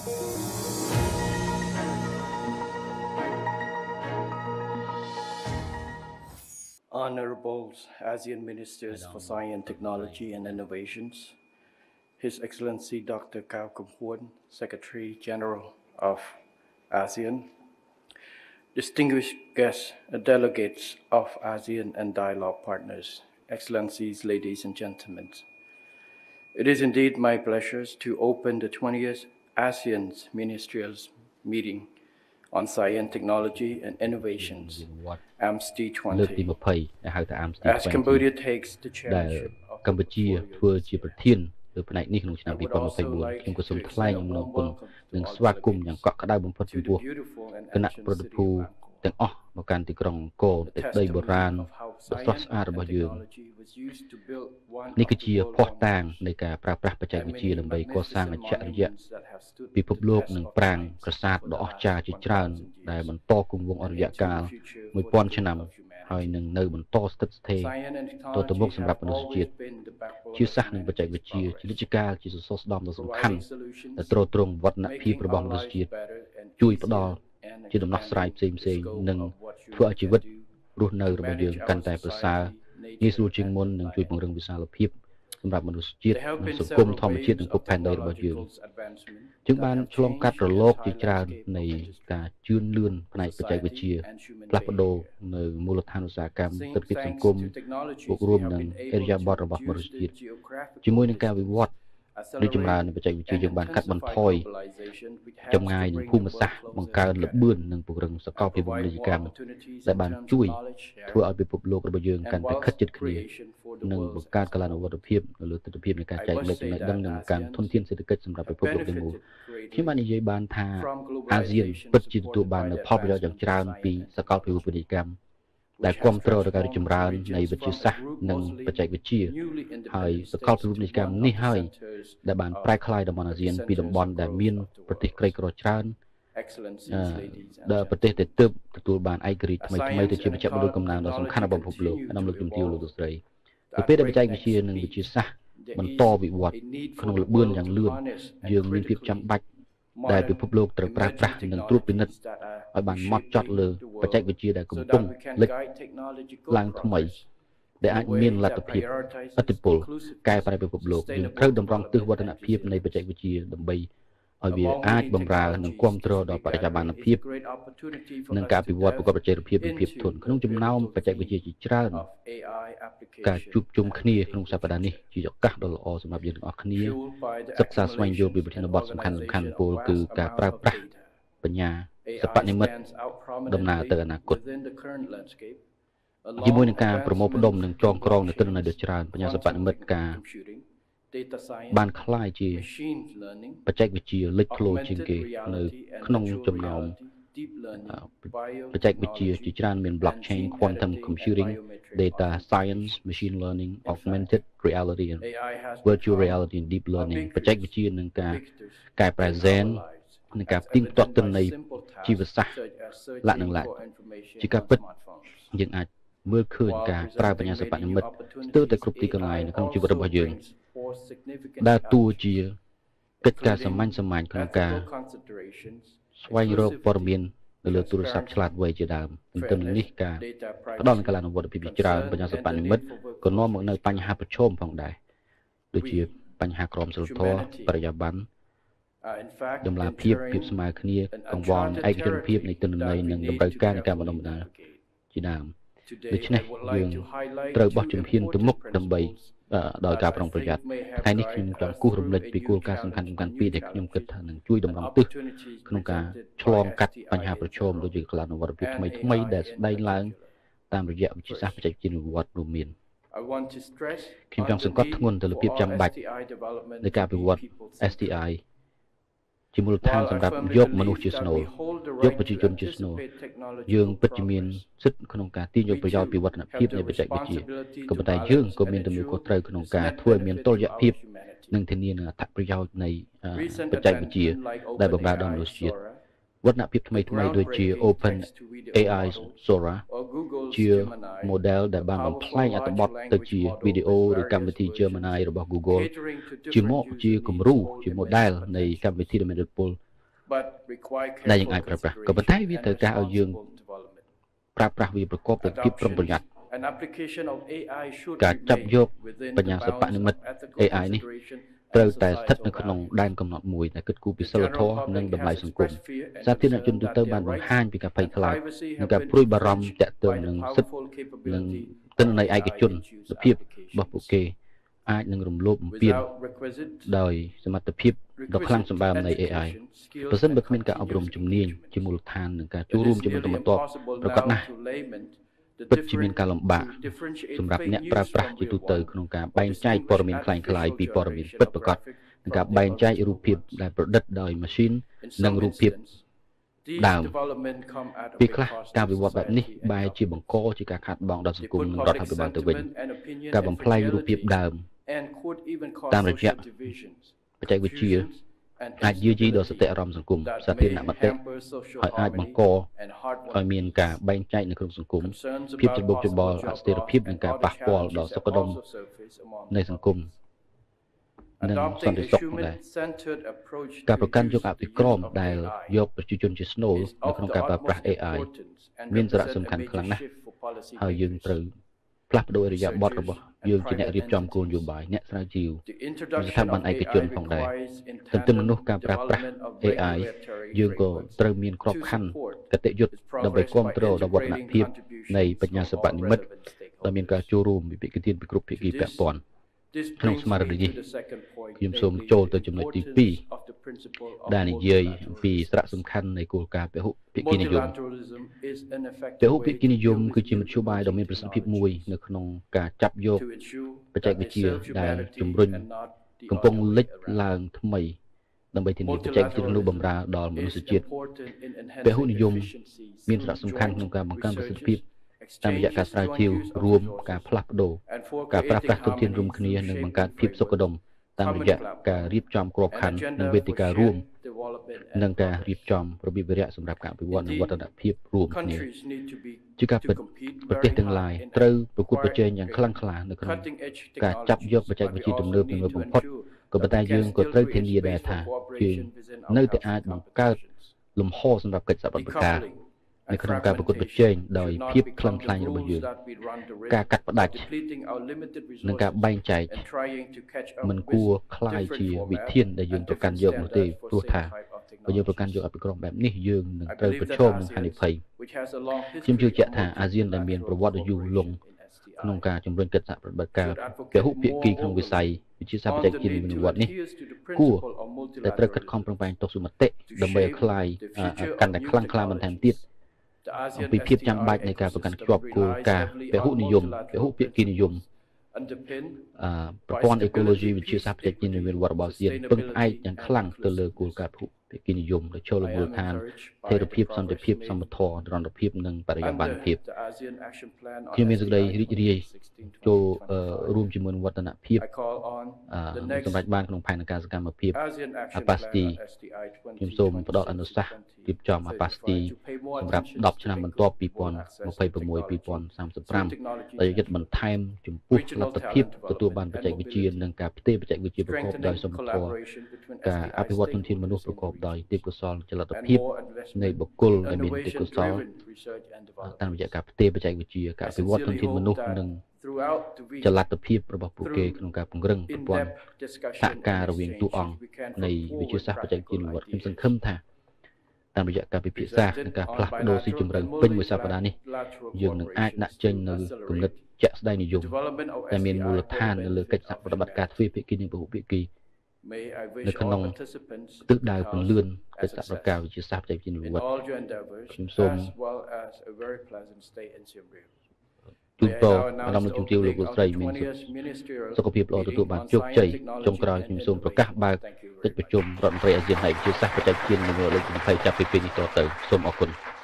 Honorable ASEAN Ministers for Science, Technology and Innovations, His Excellency Dr. Kao Kum Huon, Secretary General of ASEAN, distinguished guests, delegates of ASEAN and dialogue partners, Excellencies, ladies and gentlemen. It is indeed my pleasure to open the 20th ASEAN's Ministerial Meeting on Science, Technology and Innovations, AMST20. As Cambodia takes the chairmanship of the 40th ផ្នែកនេះក្នុងឆ្នាំ2024ខ្ញុំក៏សូមថ្លែងអំណរគុណនិងស្វាគមន៍យ៉ាងកក់ក្ដៅបំផុតចំពោះគណៈប្រតិភូទាំងអស់មកកាន់ទីក្រុងអង្គរទឹកដីបុរាណដ៏ស្រស់ស្អាតរបស់យើងនេះគឺជាភស្តុតាងនៃការប្រើប្រាស់បច្ចេកវិទ្យាដើម្បីកសាងអច្ឆរិយៈពិភពលោកនិងប្រាង្គប្រាសាទដ៏អស្ចារ្យជាច្រើនដែលបន្តគង់វង្សអស់រយៈកាល 1000 ឆ្នាំហើយនឹងនៅបន្តស្ថិតស្ថេរទៅទៅមុខសម្រាប់មនុស្សជាតិជាសាសនិងបច្ចេកវិទ្យាជានិច្ចកាលជាសសរស្តម្ភដ៏សំខាន់ដែលទ្រទ្រង់វឌ្ឍនភាពរបស់មនុស្សជាតិជួយផ្ដល់ជាដំណោះស្រាយផ្សេងៗនិងធ្វើឲ្យជីវិតរស់នៅរបស់យើងកាន់តែប្រសើរងាយស្រួលជាងមុននិងជួយពង្រឹងវិសាលភាពសម្រាប់មនុស្សជាតិនិងសង្គមធម្មជាតិនិងគ្រប់ផែនដីរបស់យើងជាងបានឆ្លងកាត់រលកជាច្រើននៃការជឿនលឿនផ្នែកបច្ចេកវិទ្យាផ្លាស់ប្ដូរនៅមូលដ្ឋានឧស្សាហកម្មទស្សនវិជ្ជាសង្គមបូករួមនឹងអរិយាប័ត្ររបស់មនុស្សជាតិជាមួយនឹងការវិវត្តរីកចម្រើននៃបច្ចេកវិទ្យាយើងបានកាត់បន្ថយចម្ងាយនិងភូមិសាស្ត្របង្កើនល្បឿននិងពង្រឹងសកលភាវូបនីយកម្មដែលបានជួយធ្វើឲ្យពិភពលោករបស់យើងកាន់តែខិតជិតគ្នានិងបង្កើតកលានុវត្តភាពនៅលើទិដ្ឋភាពនៃការចែករំលែកចំណេះដឹងនិងការធនធានសេដ្ឋកិច្ចសម្រាប់ពិភពលោកទាំងមូលខ្ញុំបាននិយាយបានថាអាស៊ានពិតជាទទួលបាននូវផលប្រយោជន៍យ៉ាងច្រើនពីសកលភាវូបនីយកម្មដែលគ្រប់គ្រងដល់ការរីកចម្រើននៃវិទ្យាសាស្ត្រនិងបច្ចេកវិទ្យាហើយសកលភាវូបនីយកម្មនេះហើយដែលបានប្រែក្លាយតំបន់អាស៊ានពីតំបន់ដែលមានប្រទេសក្រីក្រច្រើនដល់ប្រទេសដែលទើបទទួលបានឯករាជ្យថ្មីទៅជាមជ្ឈមណ្ឌលកំណើនដ៏សំខាន់របស់ពិភពលោកខ្ញុំលើកជំទាវលោកស្រីទៅពេលដែលបច្ចេកវិទ្យានិងវិទ្យាសាស្ត្របន្តវិវត្តក្នុងល្បឿនយ៉ាងលឿនយើងមានភាពចាំបាច់ដែលពិភពលោកត្រូវប្រើប្រាស់និងត្រួតពិនិត្យឲ្យបានហ្មត់ចត់លើបច្ចេកវិទ្យាដែលកំពុងលេចឡើងថ្មីដែលអាចមានលទ្ធភាពឥទ្ធិពលកែប្រែពិភពលោកយើងត្រូវតម្រង់ទិសវឌ្ឍនភាពនៃបច្ចេកវិទ្យាដើម្បីឲ្យវាអាចបម្រើនិងគ្រប់គ្រងដល់បរិយាបន្នភាពនិងការពិវត្តប្រកបប្រជាភាពនិងភាពធន់ក្នុងចំណោមបច្ចេកវិទ្យាជាច្រើនការជួបជុំគ្នាក្នុងសប្តាហ៍នេះជាឱកាសដ៏ល្អសម្រាប់យើងទាំងអស់គ្នាសិក្សាស្វែងយល់ពីប្រធានបទសំខាន់ៗពលគឺការប្រើប្រាស់បញ្ញាសិប្បនិម្មិតដំណើរទៅអនាគតជាមួយនឹងការប្រមូលផ្ដុំនិងចងក្រងនៅទិន្នន័យដ៏ច្រើនបញ្ញាសិប្បនិម្មិតការបានคล้ายជាបច្ចេកវិទ្យាលេចធ្លោជាងគេនៅក្នុងចំណោមបច្ចេកវិទ្យាជាច្រើនមាន blockchain quantum computing data science machine learning augmented reality and virtual reality and deep learning បច្ចេកវិទ្យានឹងការកែប្រែ gen និងការផ្ទៀងផ្ទាត់ទិន្នន័យជីវសាស្ត្រលក្ខណៈជាការពិតយើងអាចមើលឃើញការប្រើបញ្ញាសិប្បនិម្មិតស្ទើរតែគ្រប់ទីកន្លែងនៅក្នុងជីវិតរបស់យើងដើរតួជាកិច្ចការសាមញ្ញក្នុងការស្វែងរកព័ត៌មាននៅលើទូរស័ព្ទឆ្លាតវៃជាដើមទន្ទឹមនឹងនេះការផ្ដល់នូវកលានុវត្តភាពជាច្រើនបញ្ញាសិប្បនិម្មិតក៏នាំមកនូវបញ្ហាប្រឈមផងដែរដូចជាបញ្ហាក្រមសីលធម៌បរិយាបន្នដំណាភាពស្មើគ្នាកង្វល់ឯកជនភាពនៃទិន្នន័យនិងតម្រូវការនៃការបណ្ដុំបណ្ដាលជាដើមដូច្នេះយើងត្រូវបោះជំហានទៅមុខដើម្បីដោយការប្រុងប្រយ័ត្នថ្ងៃនេះខ្ញុំចង់គូសរំលឹកពីគោលការណ៍សំខាន់ៗពីរដែលខ្ញុំគិតថានឹងជួយតម្រង់ទិសក្នុងការឆ្លងកាត់បញ្ហាប្រឈមដូចជាកលានុវត្តភាពថ្មីដែលស្ដែងឡើងតាមរយៈវិទ្យាសាស្ត្របច្ចេកវិទ្យាវិវត្តរួមមានខ្ញុំចង់សង្កត់ធ្ងន់ទៅលើភាពចាំបាច់នៃការវិវត្ត STI ជាមូលដ្ឋានសម្រាប់យកមនុស្សជាស្នូលយកប្រជាជនជាស្នូលយើងពិតជាមានសិទ្ធិក្នុងការទាញយកប្រយោជន៍ពីវឌ្ឍនភាពនៃបច្ចេកវិទ្យាក៏ប៉ុន្តែយើងក៏មានទំនួលខុសត្រូវក្នុងការធ្វើឲ្យមានតុល្យភាពនិងធានានូវអត្ថប្រយោជន៍នៃបច្ចេកវិទ្យាដែលបម្រើដល់មនុស្សជាតិវឌ្ឍនភាពថ្មីដូចជា Open AI Sora ជា model ដែលបានបំផ្លែងអត្ថបទទៅជាវីដេអូឬកម្មវិធី Gemini របស់ Google ជាគំរូជា model នៃកម្មវិធីដែលមានឥទ្ធិពលដែលយើងអាចប្រើប្រាស់ក៏ប៉ុន្តែវាត្រូវការឲ្យយើងប្រើប្រាស់វាប្រកបដោយភាពប្រុងប្រយ័ត្នការចាប់យកបញ្ញាសិប្បនិម្មិត AI នេះត្រូវតែស្ថិតនៅក្នុងដែនកំណត់មួយដែលគិតគូរពីសិលធម៌និងតម្លៃសង្គមសាធារណជនទូទៅបានបង្ហាញពីការភ័យខ្លាចនិងការព្រួយបារម្ភទាក់ទងនឹងសិទ្ធិនិងទិន្នន័យឯកជនភាពរបស់ពួកគេអាចនឹងរំលោភបំពានដោយសមត្ថភាពដ៏ខ្លាំងសម្បើមនៃ AI ប្រសិនបើគ្មានការអប់រំជំនាញជាមូលដ្ឋាននិងការចូលរួមជាមួយទៅបន្ទាប់ប្រកបណាស់ពិតជាមានការលំបាកសម្រាប់អ្នកប្រើប្រាស់ជាទូទៅក្នុងការបែងចែកព័ត៌មានคล้ายៗពីព័ត៌មានពិតប្រាកដនិងការបែងចែករូបភាពដែលប្រឌិតដោយម៉ាស៊ីននិងរូបភាពដើមពេលខ្លះការវិវត្តបែបនេះបែរជាបង្កជាការខាតបង់ដល់សង្គមនិងរដ្ឋាភិបាលទៅវិញការបំផ្លាញរូបភាពដើមតាមរយៈបច្ចេកវិទ្យាអាចយាយីដល់សតិអារម្មណ៍សង្គមសាធារណមតិហើយអាចបង្កឲ្យមានការបែងចែកនៅក្នុងសង្គមភាពច្របូកច្របល់អស្ថិរភាពនិងការប៉ះពាល់ដល់សុខដុមនៃសង្គមនិងសន្តិសុខដែរការប្រកាន់យកអភិក្រមដែលយកប្រជាជនជាស្នូលនៅក្នុងការប្រើប្រាស់ AI មានសារៈសំខាន់ខ្លាំងណាស់ហើយយើងត្រូវផ្លាស់ប្ដូរឥរិយាបថរបស់យើងជាអ្នករៀបចំគោលនយោបាយអ្នកស្រាវជ្រាវស្ថាប័នឯកជនផងដែរទន្ទឹមនឹងនោះការប្រើប្រាស់ AI យើងក៏ត្រូវមានក្របខ័ណ្ឌគតិយុត្តដើម្បីគ្រប់គ្រងដល់វឌ្ឍនភាពនៃបញ្ញាសិប្បនិម្មិតដែលមានការចូលរួមពីភាគីពីគ្រប់ភាគីពាក់ព័ន្ធក្នុងស្មារតីនេះខ្ញុំសូមចូលទៅចំណុចទី2ដែលនិយាយអំពីសារៈសំខាន់នៃគោលការណ៍ពហុភាគីនិយមពហុភាគីនិយមគឺជាមធ្យោបាយដ៏មានប្រសិទ្ធភាពមួយនៅក្នុងការចាប់យកបច្ចេកវិទ្យាដែលជំរុញកំពុងលេចឡើងថ្មីដើម្បីធានាបច្ចេកវិទ្យានោះបម្រើដល់មនុស្សជាតិពហុនិយមមានសារៈសំខាន់ក្នុងការបង្កើនប្រសិទ្ធភាពតាមរយៈការស្រាវជ្រាវរួមការផ្លាស់ប្ដូរការប្រើប្រាស់ធនធានរួមគ្នានិងបង្កើតភាពសុខដុមតាមរយៈការរៀបចំក្របខ័ណ្ឌនិងវេទិការួមនិងការរៀបចំរបៀបវារៈសម្រាប់ការអភិវឌ្ឍនិងវឌ្ឍនភាពរួមគ្នាជាការពិតប្រទេសទាំងឡាយត្រូវប្រកួតប្រជែងយ៉ាងខ្លាំងក្លានៅក្នុងការចាប់យកបច្ចេកវិទ្យាទំនើបបំផុតក៏ប៉ុន្តែយើងក៏ត្រូវធានាដែរថាយើងនៅតែអាចបង្កើតលំហសម្រាប់កិច្ចសហប្រតិបត្តិការនៅក្នុងការប្រកួតប្រជែងដោយភាពខ្លាំងខ្លាញ់របស់យើងការកាត់ផ្ដាច់និងការបែងចែកមិនគួរคล้ายជាវិធានដែលយើងប្រកាន់យកនោះទេព្រោះថាបើយើងប្រកាន់យកអភិក្រមបែបនេះយើងនឹងត្រូវប្រឈមនឹងហានិភ័យខ្ញុំជឿជាក់ថាអាស៊ានដែលមានប្រវត្តិយូរលង់ក្នុងការជំរុញកិច្ចសហប្រតិបត្តិការពហុភាគីក្នុងវិស័យវិទ្យាសាស្ត្របច្ចេកវិទ្យាវិនិយោគនេះគួរតែត្រូវខិតខំប្រឹងប្រែងតស៊ូមតិដើម្បីឲ្យคล้ายកាន់តែខ្លាំងក្លាបន្ថែមទៀតអំពីភាពចាំបាច់នៃការប្រកាន់ខ្ជាប់គោលការណ៍ពហុនិយមពហុភាគីនិយមប្រព័ន្ធអេកូឡូស៊ីវិទ្យាសាស្ត្របច្ចេកវិទ្យាវិនិយោគរបស់អាស៊ានពឹងផ្អែកយ៉ាងខ្លាំងទៅលើគោលការណ៍ពហុភាគីនិយមដែលចូលលើមូលដ្ឋានថេរភាពសន្តិភាពសមធម៌និរន្តរភាពនិងបរិយាបន្នភាពខ្ញុំមានសេចក្តីរីករាយចូលរួមជាមួយនឹងវឌ្ឍនភាពសម្រាប់បានក្នុងផែនការសកម្មភាពអាប៉ាស្ទីខ្ញុំសូមផ្ដល់អនុសាសន៍រៀបចំអាប៉ាស្ទីសម្រាប់10ឆ្នាំបន្ទាប់2026-2035ដែលយកបន្ថែមចំពោះលទ្ធភាពទទួលបានបច្ចេកវិទ្យានិងការបច្ចេកវិទ្យាប្រកបដោយសមធម៌ការអភិវឌ្ឍធនធានមនុស្សប្រកបដោយទេពកោសល្យចលនាភាពនៃបុគ្គលដែលមានទេពកោសល្យតាមរយៈការបច្ចេកវិទ្យាការអភិវឌ្ឍធនធានមនុស្សនិងចលនាភាពរបស់ពួកគេក្នុងការពង្រឹងប្រព័ន្ធសហការរវាងតួអង្គនៃវិទ្យាសាស្ត្របច្ចេកវិទ្យានិវត្តខ្ញុំសង្ឃឹមថាតាមរយៈការពិភាក្សានិងការផ្លាស់ប្ដូរស៊ីជម្រៅពេញមួយសប្តាហ៍នេះយើងនឹងអាចដាក់ចេញនូវគំនិតជាក់ស្ដែងនិយមដែលមានមូលដ្ឋាននៅលើកិច្ចសហប្រតិបត្តិការទ្វេភាគីនិងពហុភាគីនៅក្នុងទិសដៅពន្លឿនកិច្ចសហប្រតិបត្តិការវិទ្យាសាស្ត្របច្ចេកវិទ្យានិវត្តខ្ញុំសូមទូលពរអារម្មណ៍ជំទាវលោកលោកស្រីមានសុខភាពល្អទទួលបានជោគជ័យចុងក្រោយខ្ញុំសូមប្រកាសបើកកិច្ចប្រជុំរដ្ឋមន្ត្រីអាស៊ានផ្នែកវិទ្យាសាស្ត្របច្ចេកវិទ្យានៅលើលើក20ចាប់ពីពេលនេះតទៅសូមអរគុណ